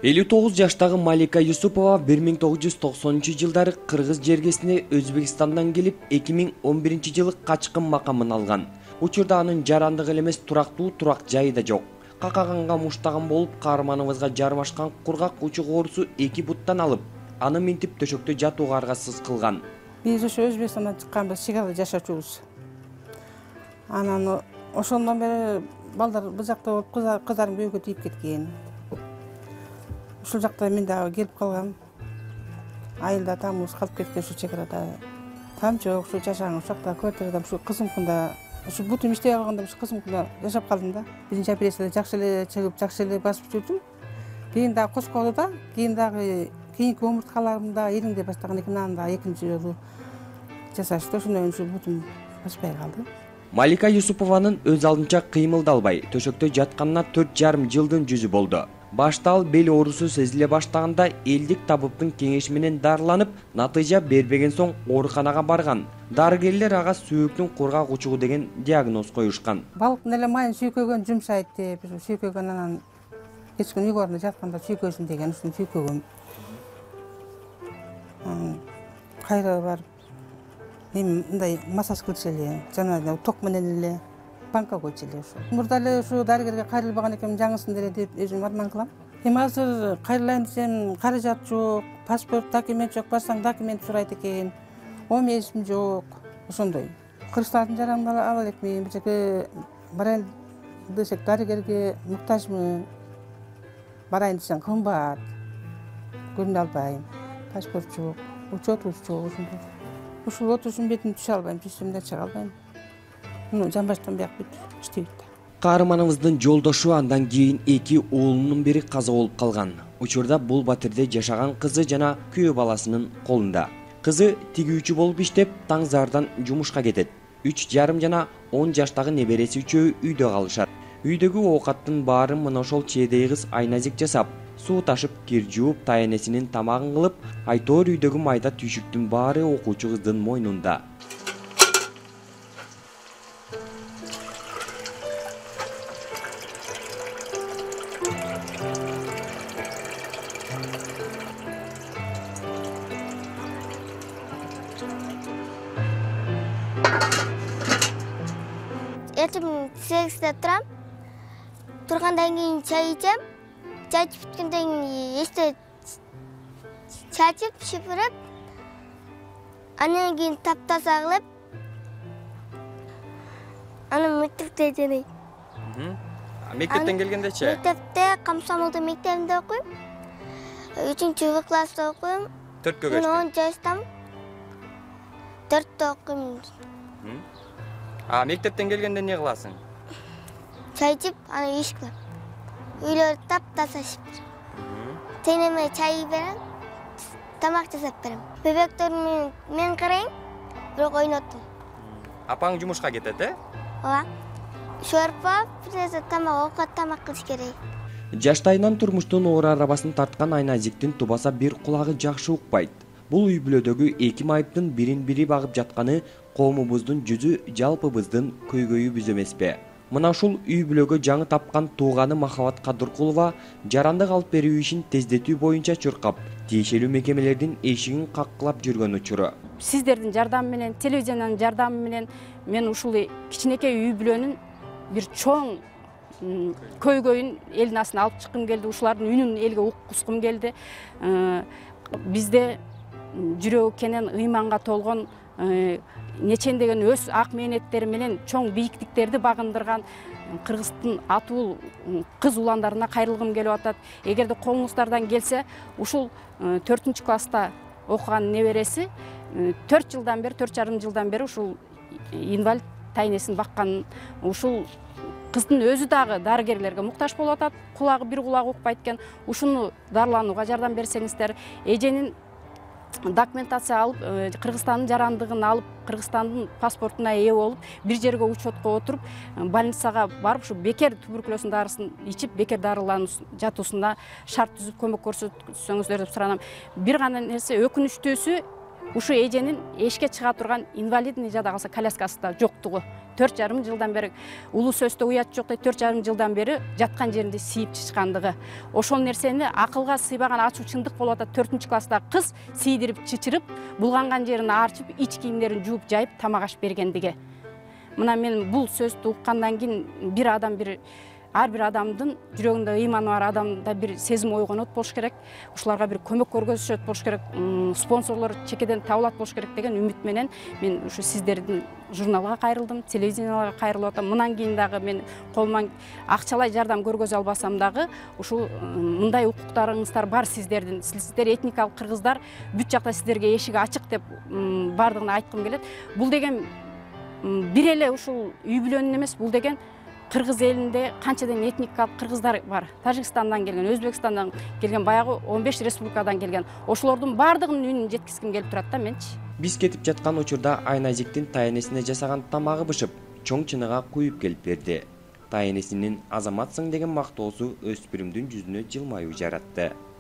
59 жаштагы Малика Юсупова 1990-жылдары Кыргыз жергесине Өзбекстандан келип 2011-жылы качкын макамын алган. Учурда анын жарандык элемес турактуу турак жайы да жок. Какаганга муштаган болуп, каарманыбызга жармашкан кургак учу коорусу 2 буттан алып, аны минтип төшөктө жатууга аргасыз кылган. Биз ошо Өзбекстандан чыкканбыз, чегада жашачубуз. Анан ошондон бери балдар бул жакта болуп, кыздарым күйөөгө тийип кеткен. Ушул жакта мен дагы келип калгам. Айылда тамыбыз калып кеткен ушу чегада. Там жок, ушу жашаган ушакта квартирада ушу кызымкында, ушу бутум иштей калганда ушу кызымкында жашап калдым да. Биринчи операцияда жакшы эле чыгып, жакшы эле басып жүрдүм. Кийин дагы кошкоодо да, кийин дагы кийинки омурткаларымда ириңдей баштаган экен, анан дагы экинчи жолу жасашты. Ошондон ушу бутум баспай калды. Малика Юсупованын өз алдынча кыймылдалбай, төшөктө жатканына 4,5 жылдын жүзү болду. Башта ал бел оорусу сезиле баштаганда элдик табыптын кеңеши менен дарыланып, натыйжа бербеген соң ооруканага барган. Дарыгерлер ага сүйөктүн кургак учугу деген диагноз коюшкан. Балыктын эле майын сүйкөгөн жумшайт деп, сүйкөгөн анан эч күн үйгө ордуна жатканда сүйкөсүн деген ушуну сүйкөгөн. Кайра барып мындай массаж кылчу эле, жана ток менен эле банка койчу эле ошо. Мурда эле ушу дарыгерге кайрылбаган экенмин, жаңысын деле деп өзүм арман кылам. Эми азыр кайрылайын десем, каражат жок, паспорт, документ жок, барсаң документ сурайт экен. Эсим жок. Ошондой. Кыргызстандын жаранын ала элекмин, бир жерге барайын десек дарыгерге муктажмын. Барайын десең кымбат. Көрүнө албайм. Паспорт жок, учетубуз жок ошондой. Ушул отуздун бетине түшө албайм, түшсөм да чыга албайм. Жамбаштан бияк бүт иштейт. Каарманыбыздын жолдошу андан кийин 2 уулунун бири каза болуп калган. Учурда бул батирде жашаган кызы жана күйөө баласынын колунда. Кызы тигүүчү болуп иштеп, таң зардан жумушка кетет. 3,5 жана 10 жаштагы небереси үчөө үйдө калышат. Үйдөгү оокаттын баарын мына ошол чейдей кыз Айназик жасап, суу ташып, кир жууп, таянесинин тамагын кылып, айтоор үйдөгү майда түйшүктүн баары окуучу кыздын мойнунда. Эртең 8-де турам. Тургандан кийин чай ичем. Чай ичип бүткөндөн кийин эсте чачып, шыпырып, андан кийин таптаса кылып, анан мектепте жарайт. Мектептен келгендечи? Мектепте Комсомолдун мектебинде окуйм. 3-В класста окуйм. 4кө Мен 10 жаштамын. 4-тө окуйм. Мектептен келгенде не кыласың? Чай ичип, анан эшикке. Үйлөрдү таптаса шыпырып. Тенеме чай берем, тамак жасап берем. Бебектерим мен карайм, бирок ойноттум. Апаң жумушка кетет, Ооба. Шорпа, тамак, овкат тамак кылыш керек. Жаштайынан турмуштун оор арабасын тарткан Айназиктин тубаса бир кулагы жакшы укпайт. Бул үй бүлөдөгү 2 майыптын бирин-бири багып жатканы коомубуздун жүзү, жалпыбыздын көйгөйүбүз эмеспи? Мына ушул үй бүлөгө жаңы тапкан тууганы Махабат Кадыркулова жарандык алып берүү ишин тездетүү боюнча чуркап, тиешелүү мекемелердин эшигин каккылап жүргөн учуру. Сиздердин жардамы менен, телевизиянын жардамы менен мен ушул кичинекей үй бүлөнүн бир чоң көйгөйүн элдин астына алып чыккым келди. Ушулардын үнүн элге уккускум келди. Бизде жүрөгү кенен ыйманга толгон нечендеген өз ак мээнеттери менен чоң бийиктиктерди багындырган Кыргыздын атуу кыз уландарына кайрылгым келип атат. Эгерде колуңуздардан келсе, ушул 4-класста окуган небереси 4 жылдан бери, 4,5 жылдан бери ушул инвалид тайнесин баккан. Ушул кыздын өзү дагы дарыгерлерге муктаж болуп атат. Кулагы бир кулагы укпайт экен. Ушуну дарыланууга жардам берсеңиздер, эженин документация алып, Кыргызстандын жарандыгын алып, Кыргызстандын паспортуна ээ болуп, бир жерге учетко отуруп, больницага барып, ушу бекер туберкулездин дарысын ичип, бекер дарыланып жатуусуна шарт түзүп көмөк көрсөтсөңүздөр деп суранам. Бир гана нерсе өкүнүчтүүсү, ушу эженин эшикке чыга турган инвалидный жада калса коляскасы да жоктугу. 4,5 жылдан бері улуу сөздө уят жок дейт, 4,5 жылдан бері жаткан жеринде сийип чычкандыгы. Ошол нерсени акылга сыйбаган ачуу чындык болуп атат. 4-класстагы кыз сийдирип чычырып, булганган жерин аарчып, ич кийимдерин жууп жайып тамак аш бергендиги. Мына мен бул сөздү уккандан кийин ар бир адамдын жүрөгүндө ыйманы бар адамда бир сезим ойгонот болуш керек. Ушуларга бир көмөк көргөзүшөт болуш керек. Спонсорлор чекеден табылат болуш керек деген үмүт менен мен ушу сиздердин журналга кайрылдым, телевиденияларга кайрылып атам. Мындан кийин дагы мен колуман акчалай жардам көргөзө албасам дагы ушу мындай укуктарыңыздар бар сиздердин. Сиздер этникалык кыргыздар бүт жакта сиздерге эшиги ачык деп бардыгына айткым келет. Бул деген бир эле ушул үй бүлөнүн эмес, бул деген Кыргыз элинде канчадан этникалык кыргыздар бар. Тажикстандан келген, Өзбекстандан келген, баягы 15 республикадан келген. Ошолордун бардыгынын үнүн жеткизгим келип турат да менчи. Биз кетип жаткан учурда Айназиктин тайенесине жасаган тамагы бышып, чоң чыныга куюп келип берди. Тайенесинин азаматсың деген мактоосу өспүрүмдүн жүзүнө жылмаюу жаратты.